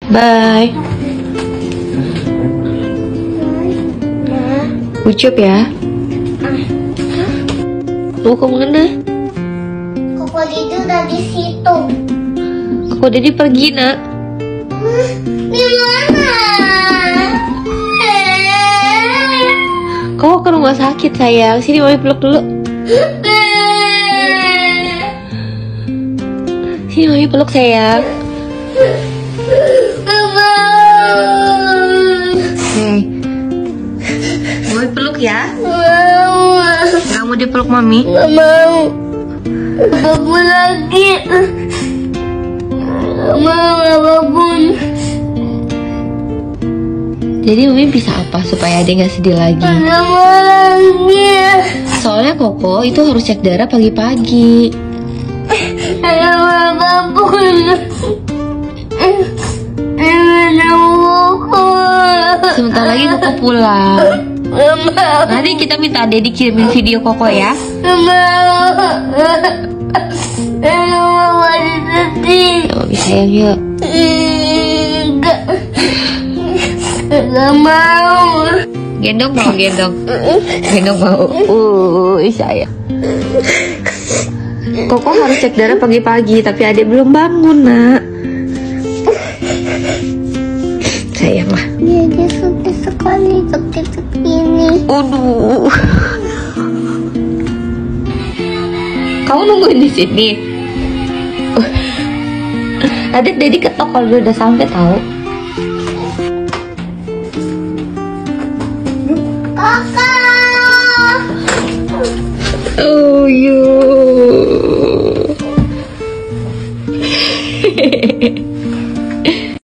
Bye. Ucup ya. Mau kemana? Koko Didi udah di situ. Koko Didi pergi, nak. Di mana? Kau ke rumah sakit, sayang. Sini mami peluk dulu. Sini mami peluk, sayang. Nih. Mami peluk ya. Gak mau dipeluk mami? Gak mau. Apapun lagi. Gak mau apapun. Jadi mami bisa apa supaya adek gak sedih lagi? Gak mau lagi. Soalnya Koko itu harus cek darah pagi-pagi. Gak mau apapun. Gak mau. Sebentar lagi Koko pulang. Gak mau. Nanti kita minta adek dikirimin video Koko ya. Gak mau. Gak mau mati sedih. Mami sayang yuk. Enggak. Gak mau. Gendong mau gendong. Gendong mau. Sayang. Koko harus cek darah pagi-pagi, tapi adek belum bangun, nak. Sayang lah. Dia sedih sekali seperti ini. Aduh. Kamu nungguin di sini. Adek Dedi ketok kalau udah sampai tahu. Kakak. Oh, you.